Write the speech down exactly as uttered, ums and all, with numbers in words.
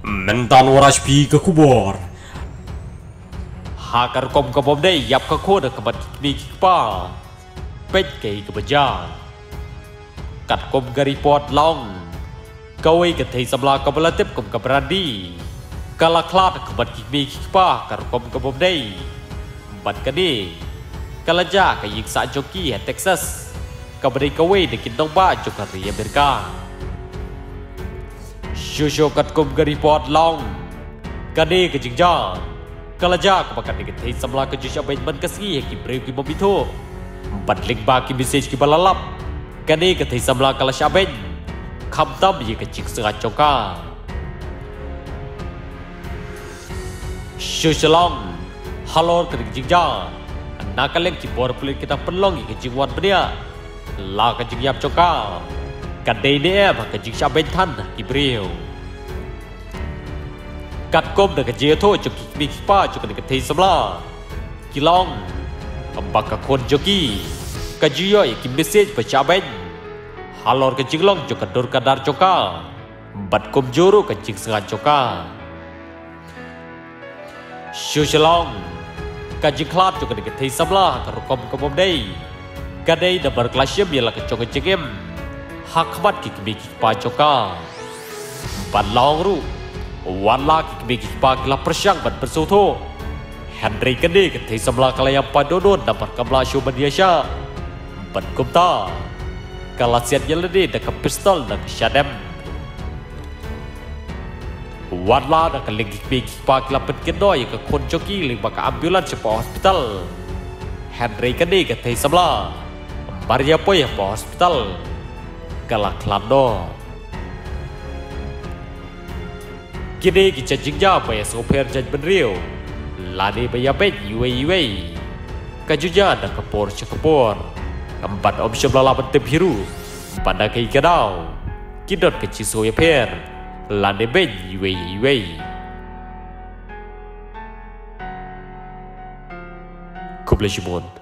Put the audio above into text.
mentan waras pi ke kubur hakar kom ke bom dei yap ke kod ke bat mi pa pet ke ke bajang kat kom gari pot long kawai ke thei samla ke belatip kom ke berandi kala klat ke bat mi pa kar kom ke bom dei bat ke ni kala ja ke yik sa joki at Texas ke beri kawai de kin dong ba jokari Amerika Shusho kat kom gari pot long kade ke jingja kalaja ko bakat ke thei samla ke jusha bain man kasi ki breu ki momito badling ba ki message ki balalap kade ke thei samla kala shaben kham tam ye ke chik sa choka shushalong halor ke jingja nakaleng ki bor pulit kita penlong ke jingwan benia la ke jingyap choka kade ne ba ke jingsha bain than ki breuกัดก้มเด็กเจียโทจุกมีป้าจุกเด็กเทสำลากิลองบักกับคนจุกี้กัดย่อยกินเมสเซจไปชาเบนฮัลโหลกัดจิกลองจุกกัดดอร์กัดดาร์จุก้าบัดก้มจูรุกัดจิกสกัดจุก้าชูชลองกัดจิกคลาดจุกเด็กเทสำลากัดรกมกับผมได้กัดได้ดับเบิลคลาสเชียมยาลักจุกจิกเอ็มฮักบัดกิกมีป้าจุก้าบัดลองรู้วันลากิเบกิปากลาประชังบัดประสูโธเฮนรี่กันดีกันที่สำลักลายปาโดโดนดับกำลาชูบันเดียชาบัดกุมตากาลาเซียนยัลดีดักพิสตอลดักชาเดมวันลาดักลิงกิเบกิปากลาเป็นกันด้อยกับคนจ็อกกี้ลิงบักอัมบิวลันเฉพาะฮอสพิทัลเฮนรี่กันดีกันที่สำลักบาริยาปอยปอฮอสพิทัลกาลาคลานโดkini kita jingja bayar soper jan benriu lani bayar bet yue yue kajuja ada kepor cekepor empat opsi belala bentem biru pada kei kadau kidot kecil soya per lani bet yue yue Kublai Shimon